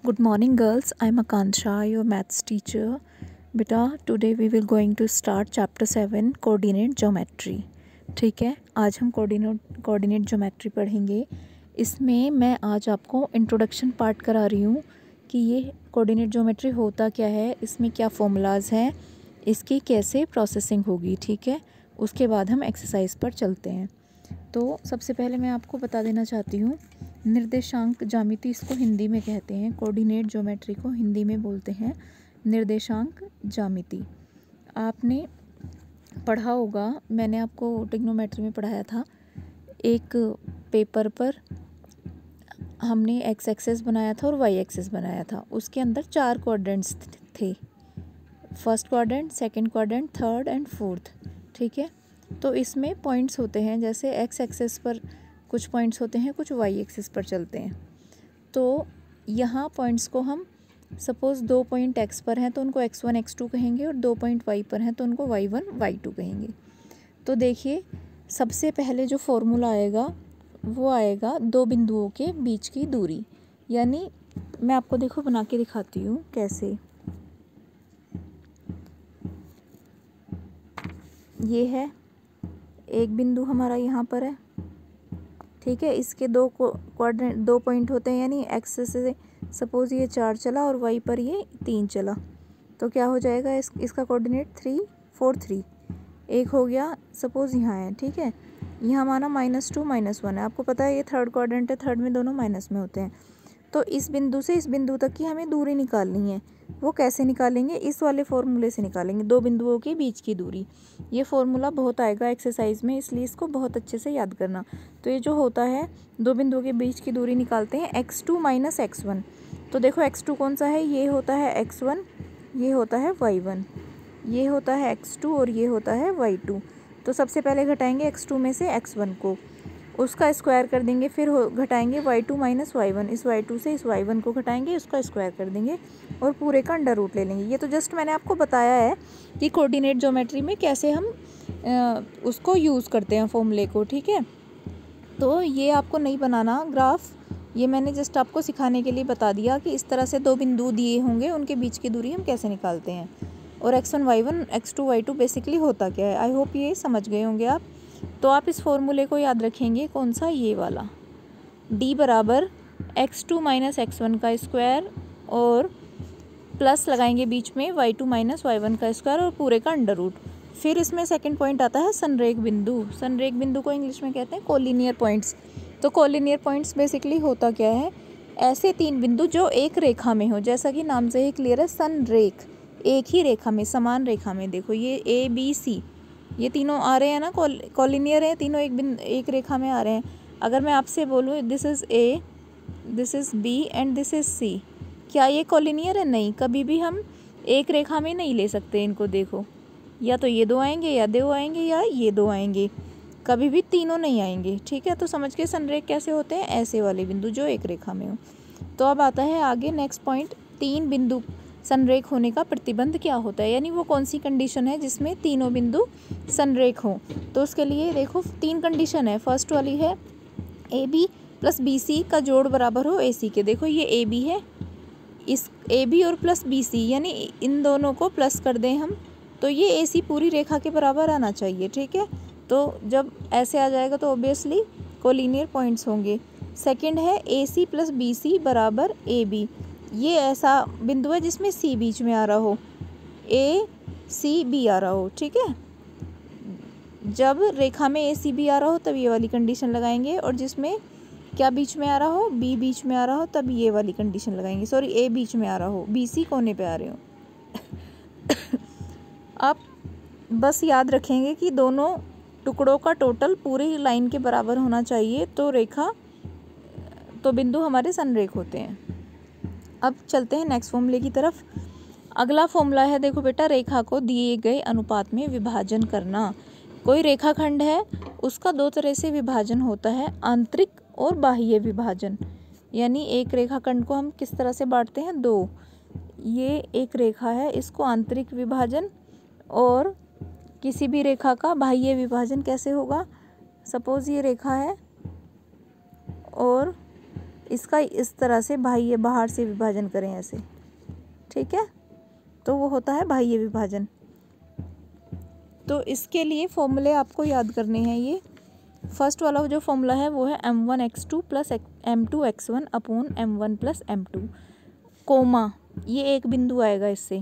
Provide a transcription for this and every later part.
Good morning girls, I am Akanksha, your maths teacher. Beta, today we will going to start chapter 7 coordinate geometry. ठीक है, आज हम coordinate geometry पढ़ेंगे. इसमें मैं आज आपको इंट्रोडक्शन पार्ट करा रही हूँ कि ये कोऑर्डिनेट ज्योमेट्री होता क्या है, इसमें क्या फॉर्मूलाज हैं, इसकी कैसे प्रोसेसिंग होगी. ठीक है, उसके बाद हम एक्सरसाइज पर चलते हैं. तो सबसे पहले मैं आपको बता देना चाहती हूँ, निर्देशांक ज्यामिति इसको हिंदी में कहते हैं. कोऑर्डिनेट ज्योमेट्री को हिंदी में बोलते हैं निर्देशांक ज्यामिति. आपने पढ़ा होगा, मैंने आपको ट्रिग्नोमेट्री में पढ़ाया था. एक पेपर पर हमने एक्स एक्सेस बनाया था और वाई एक्सेस बनाया था. उसके अंदर 4 क्वाड्रेंट्स थे, first quadrant, second quadrant, third and fourth. ठीक है, तो इसमें पॉइंट्स होते हैं, जैसे एक्स एक्सेस पर कुछ पॉइंट्स होते हैं, कुछ वाई एक्सेस पर चलते हैं. तो यहाँ पॉइंट्स को हम सपोज़ 2 पॉइंट एक्स पर हैं तो उनको x1 x2 कहेंगे, और 2 पॉइंट वाई पर हैं तो उनको y1 y2 कहेंगे. तो देखिए, सबसे पहले जो फॉर्मूला आएगा वो आएगा 2 बिंदुओं के बीच की दूरी. यानी मैं आपको देखो बना के दिखाती हूँ कैसे. ये है एक बिंदु हमारा यहाँ पर है. ठीक है, इसके 2 क्वाड्रेंट 2 पॉइंट होते हैं, यानी एक्स से सपोज़ ये 4 चला और वाई पर ये 3 चला, तो क्या हो जाएगा, इसका कोऑर्डिनेट 3 4 3. एक हो गया, सपोज़ यहाँ है. ठीक है, यहाँ माना -2 -1 है. आपको पता है ये थर्ड क्वाड्रेंट है, थर्ड में दोनों माइनस में होते हैं. तो इस बिंदु से इस बिंदु तक की हमें दूरी निकालनी है. वो कैसे निकालेंगे, इस वाले फॉर्मूले से निकालेंगे, 2 बिंदुओं के बीच की दूरी. ये फॉर्मूला बहुत आएगा एक्सरसाइज में, इसलिए इसको बहुत अच्छे से याद करना. तो ये जो होता है, 2 बिंदुओं के बीच की दूरी निकालते हैं x2 - x1. तो देखो x2 कौन सा है, ये होता है x1, ये होता है y1, ये होता है x2 और ये होता है y2. तो सबसे पहले घटाएंगे x2 में से x1 को, उसका स्क्वायर कर देंगे, फिर घटाएंगे y2 - y1, इस y2 से इस y1 को घटाएंगे, उसका स्क्वायर कर देंगे और पूरे का अंडर रूट ले लेंगे. ये तो जस्ट मैंने आपको बताया है कि कोऑर्डिनेट ज्योमेट्री में कैसे हम उसको यूज़ करते हैं फॉर्मूले को. ठीक है, तो ये आपको नहीं बनाना ग्राफ, ये मैंने जस्ट आपको सिखाने के लिए बता दिया कि इस तरह से 2 बिंदु दिए होंगे, उनके बीच की दूरी हम कैसे निकालते हैं, और x1 y1 x2 y2 basically होता क्या है. आई होप ये समझ गए होंगे आप. तो आप इस फॉर्मूले को याद रखेंगे, कौन सा, ये वाला, d बराबर x2 - x1 का स्क्वायर और प्लस लगाएंगे बीच में y2 - y1 का स्क्वायर और पूरे का अंडर रूट. फिर इसमें सेकंड पॉइंट आता है संरेख बिंदु. संरेख बिंदु को इंग्लिश में कहते हैं कोलिनियर पॉइंट्स. तो कोलिनियर पॉइंट्स बेसिकली होता क्या है, ऐसे 3 बिंदु जो एक रेखा में हो, जैसा कि नाम से ही क्लियर है, संरेख, एक ही रेखा में, समान रेखा में. देखो ये A B C, ये तीनों आ रहे हैं ना, कॉलिनियर है, तीनों एक रेखा में आ रहे हैं. अगर मैं आपसे बोलूँ this is A, this is B and this is C, क्या ये कॉलिनियर है? नहीं, कभी भी हम एक रेखा में नहीं ले सकते इनको. देखो, या तो ये 2 आएंगे, या 2 आएंगे, या ये 2 आएंगे, कभी भी तीनों नहीं आएंगे. ठीक है, तो समझ के संरेख कैसे होते हैं, ऐसे वाले बिंदु जो एक रेखा में हो. तो अब आता है आगे नेक्स्ट पॉइंट, 3 बिंदु संरेख होने का प्रतिबंध क्या होता है, यानी वो कौन सी कंडीशन है जिसमें तीनों बिंदु संरेख हो. तो उसके लिए देखो 3 कंडीशन है. फर्स्ट वाली है AB + BC का जोड़ बराबर हो AC के. देखो ये AB है, इस AB और प्लस BC, यानी इन दोनों को प्लस कर दें हम, तो ये AC पूरी रेखा के बराबर आना चाहिए. ठीक है, तो जब ऐसे आ जाएगा तो ऑब्वियसली कोलिनियर पॉइंट्स होंगे. सेकंड है AC + BC बराबर AB. ये ऐसा बिंदु है जिसमें C बीच में आ रहा हो, ACB आ रहा हो. ठीक है, जब रेखा में ACB आ रहा हो तब ये वाली कंडीशन लगाएंगे, और जिसमें क्या बीच में आ रहा हो, B बीच में आ रहा हो, तब ये वाली कंडीशन लगाएंगे. सॉरी, A बीच में आ रहा हो, BC कोने पे आ रहे हो. आप बस याद रखेंगे कि दोनों टुकड़ों का टोटल पूरी लाइन के बराबर होना चाहिए, तो बिंदु हमारे संरेख होते हैं. अब चलते हैं नेक्स्ट फॉर्मूले की तरफ. अगला फॉर्मूला है, देखो बेटा, रेखा को दिए गए अनुपात में विभाजन करना. कोई रेखाखंड है, उसका 2 तरह से विभाजन होता है, आंतरिक और बाह्य विभाजन. यानी एक रेखाखंड को हम किस तरह से बांटते हैं, 2. ये एक रेखा है, इसको आंतरिक विभाजन, और किसी भी रेखा का बाह्य विभाजन कैसे होगा, सपोज ये रेखा है और इसका इस तरह से बाह्य बाहर से विभाजन करें ऐसे, ठीक है, तो वो होता है बाह्य विभाजन। तो इसके लिए फॉर्मूले आपको याद करने हैं। ये फर्स्ट वाला जो फॉर्मूला है वो है m1x2 plus m2x1 upon m1 plus m2, coma, ये एक बिंदु आएगा, इससे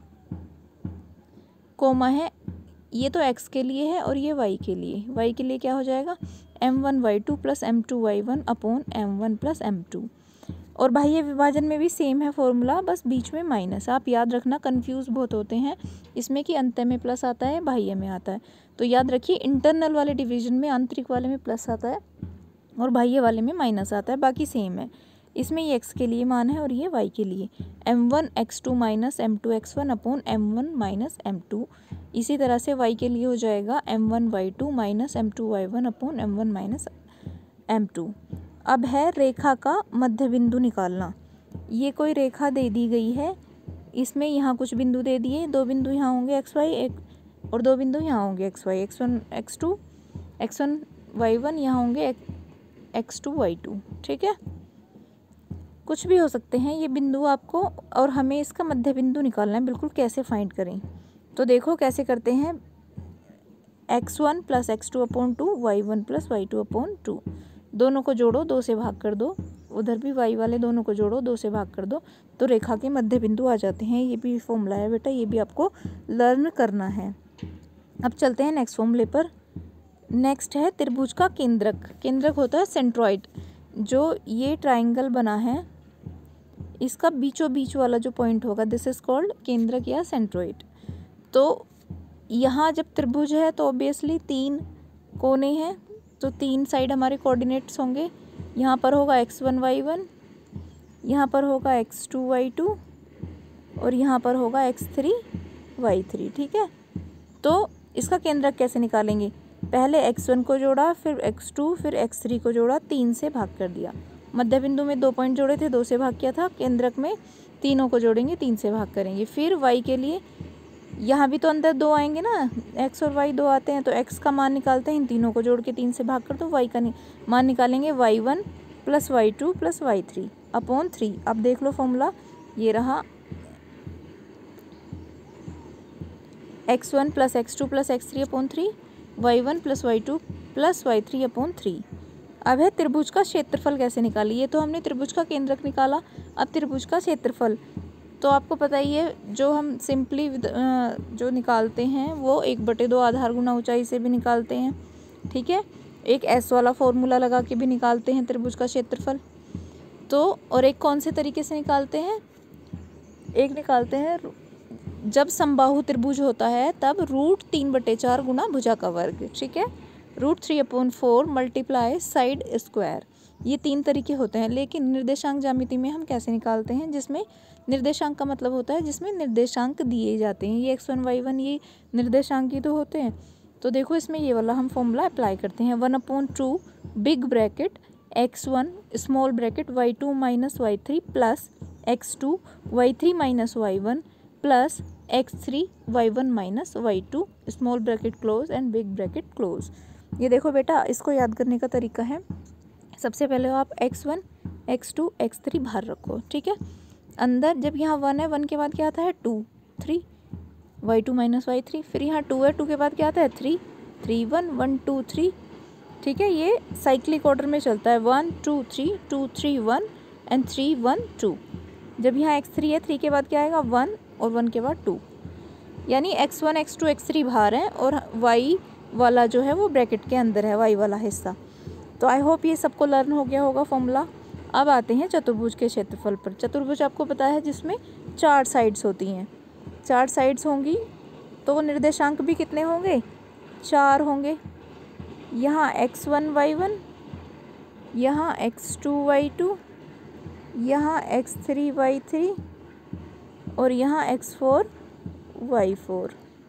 कोमा है, ये तो x के लिए है और ये y के लिए। y के लिए क्या हो जाएगा, m1y2 plus m2y1 upon m1 plus m2। और बाह्य विभाजन में भी सेम है फॉर्मूला, बस बीच में माइनस। आप याद रखना, कंफ्यूज बहुत होते हैं इसमें कि अंत में प्लस आता है, बाह्य में आता है। तो याद रखिए, इंटरनल वाले डिवीजन में आंतरिक वाले में प्लस आता है और बाह्य वाले में माइनस आता है, बाकी सेम है। इसमें ये x के लिए मान है और ये y के लिए, m1x2 minus m2x1 upon m1 minus m2। इसी तरह से y के लिए हो जाएगा m1y2 minus m2y1 upon m1 minus m2। अब है रेखा का मध्य बिंदु निकालना। ये कोई रेखा दे दी गई है, इसमें यहाँ कुछ बिंदु दे दिए, 2 बिंदु यहाँ होंगे x y, एक और 2 बिंदु यहाँ होंगे x y, x1 x2 x1 y1, यहाँ होंगे x2 y2, ठीक है, कुछ भी हो सकते हैं ये बिंदु आपको, और हमें इसका मध्य बिंदु निकालना है। बिल्कुल कैसे फाइंड करें, तो देखो कैसे करते हैं, x1 plus x2 upon 2, y1 plus y2 upon 2, दोनों को जोड़ो, 2 से भाग कर दो, उधर भी y वाले दोनों को जोड़ो, 2 से भाग कर दो, तो रेखा के मध्य बिंदु आ जाते हैं। ये भी फॉर्मूला है बेटा, ये भी आपको लर्न करना है। अब चलते हैं नेक्स्ट फॉर्मूले पर। नेक्स्ट है त्रिभुज का केंद्रक। केंद्रक होता है सेंट्रॉइड। जो ये ट्राइंगल बना है, इसका बीचों बीच वाला जो पॉइंट होगा, दिस इज कॉल्ड केंद्रक या सेंट्रॉइड। तो यहाँ जब त्रिभुज है तो ऑब्वियसली 3 कोने हैं, तो 3 साइड हमारे कोऑर्डिनेट्स होंगे। यहाँ पर होगा x1 y1, यहाँ पर होगा x2 y2 और यहाँ पर होगा x3 y3, ठीक है। तो इसका केंद्रक कैसे निकालेंगे, पहले x1 को जोड़ा, फिर x2, फिर x3 को जोड़ा, 3 से भाग कर दिया। मध्य बिंदु में 2 पॉइंट जोड़े थे, 2 से भाग किया था। केंद्रक में तीनों को जोड़ेंगे, 3 से भाग करेंगे। फिर y के लिए यहाँ भी तो अंदर 2 आएंगे ना, x और y 2 आते हैं, तो x का मान निकालते हैं, इन तीनों को जोड़ के 3 से भाग कर दो, y का मान निकालेंगे, y1 plus y2 plus y3 upon 3। अब देख लो फॉर्मूला, ये रहा x1 plus x2 plus x3 upon 3, y1 plus y2 plus y3 upon 3। अब है त्रिभुज का क्षेत्रफल कैसे निकालें। ये तो हमने त्रिभुज का केंद्रक निकाला, अब त्रिभुज का क्षेत्रफल तो आपको पता ही है, जो हम सिंपली जो निकालते हैं वो 1/2 आधार गुना ऊंचाई से भी निकालते हैं, ठीक है। एक S वाला फॉर्मूला लगा के भी निकालते हैं त्रिभुज का क्षेत्रफल। तो और एक कौन से तरीके से निकालते हैं, एक निकालते हैं जब समबाहु त्रिभुज होता है तब √3/4 गुना भुजा का वर्ग, ठीक है, √3/4 मल्टीप्लाई साइड स्क्वायर। ये 3 तरीके होते हैं। लेकिन निर्देशांक ज्यामिति में हम कैसे निकालते हैं, जिसमें निर्देशांक का मतलब होता है जिसमें निर्देशांक दिए जाते हैं। ये x1 y1 ये निर्देशांक ही तो होते हैं। तो देखो इसमें ये वाला हम फॉर्मूला अप्लाई करते हैं, 1/2 big bracket x1 small bracket y2 minus y3 plus x2 y3 minus y1 plus x3 y1 minus y2 small bracket close and big bracket close. ये देखो बेटा, इसको याद करने का तरीका है, सबसे पहले आप x1 x2 x3 बाहर रखो, ठीक है। अंदर जब यहाँ 1 है, 1 के बाद क्या आता है 2 3 y2 माइनस y3, फिर यहाँ 2 है, 2 के बाद क्या आता है 3 3 1 1 2 3, ठीक है। ये साइक्लिक ऑर्डर में चलता है, 1 2 3 2 3 1 एंड 3 1 2। जब यहाँ x3 है, 3 के बाद क्या आएगा 1 और 1 के बाद 2, यानी x1 x2 x3 बाहर है और y वाला जो है वो ब्रैकेट के अंदर है, y वाला हिस्सा। तो आई होप ये सबको लर्न हो गया होगा फॉर्मूला। अब आते हैं चतुर्भुज के क्षेत्रफल पर। चतुर्भुज आपको पता है जिसमें 4 साइड्स होती हैं, 4 साइड्स होंगी, तो निर्देशांक भी कितने होंगे 4 होंगे। यहाँ x1 y1, यहाँ x2 y2, यहाँ x3 y3 और यहाँ x4 y4,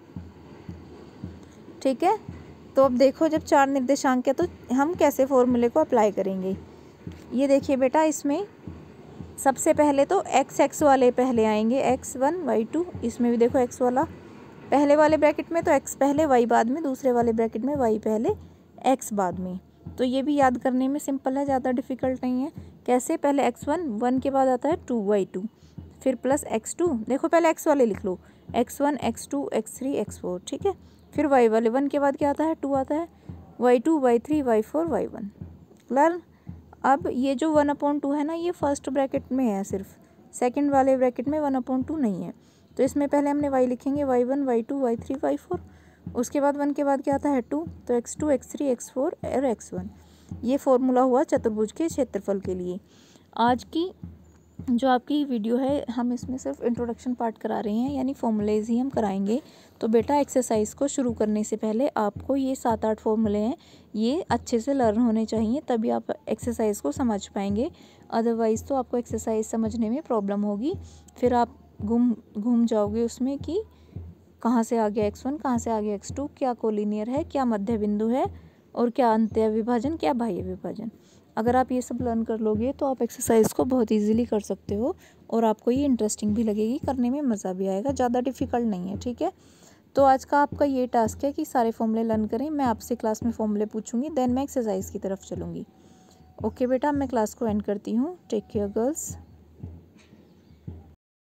ठीक है। तो अब देखो, जब 4 निर्देशांक है तो हम कैसे फॉर्मूले को अप्लाई करेंगे। ये देखिए बेटा, इसमें सबसे पहले तो x वाले पहले आएंगे, x1 y2, इसमें भी देखो x वाला पहले वाले ब्रैकेट में तो x पहले y बाद में, दूसरे वाले ब्रैकेट में y पहले x बाद में। तो ये भी याद करने में सिंपल है, ज़्यादा डिफ़िकल्ट नहीं है। कैसे, पहले x1, 1 के बाद आता है 2y2, फिर प्लस x2, देखो पहले x वाले लिख लो, x1 x2 x3 x4, ठीक है। फिर y वाले, 1 के बाद क्या आता है, 2 आता है, y2 y3 y4 y1। Clear. अब ये जो 1/2 है ना, ये फर्स्ट ब्रैकेट में है सिर्फ, सेकंड वाले ब्रैकेट में 1/2 नहीं है। तो इसमें पहले हमने y लिखेंगे, y1 y2 y3 y4, उसके बाद 1 के बाद क्या आता है 2, तो x2 x3 x4 और x1। ये फॉर्मूला हुआ चतुर्भुज के क्षेत्रफल के लिए। आज की जो आपकी वीडियो है, हम इसमें सिर्फ इंट्रोडक्शन पार्ट करा रहे हैं, यानी फॉर्मूलेज ही हम कराएंगे। तो बेटा एक्सरसाइज को शुरू करने से पहले आपको ये 7-8 फॉर्मूले हैं, ये अच्छे से लर्न होने चाहिए, तभी आप एक्सरसाइज को समझ पाएंगे। अदरवाइज़ तो आपको एक्सरसाइज समझने में प्रॉब्लम होगी, फिर आप घूम जाओगे उसमें कि कहाँ से आ गया x1, कहाँ से आ गया x2, क्या कोलिनियर है, क्या मध्य बिंदु है, और क्या अंत्य विभाजन, क्या बाह्य विभाजन। अगर आप ये सब लर्न कर लोगे तो आप एक्सरसाइज को बहुत इजीली कर सकते हो, और आपको ये इंटरेस्टिंग भी लगेगी, करने में मज़ा भी आएगा, ज़्यादा डिफ़िकल्ट नहीं है, ठीक है। तो आज का आपका ये टास्क है कि सारे फॉर्मूले लर्न करें। मैं आपसे क्लास में फॉर्मूले पूछूंगी, देन मैं एक्सरसाइज की तरफ चलूँगी। ओके बेटा, मैं क्लास को एंड करती हूँ। Take care girls.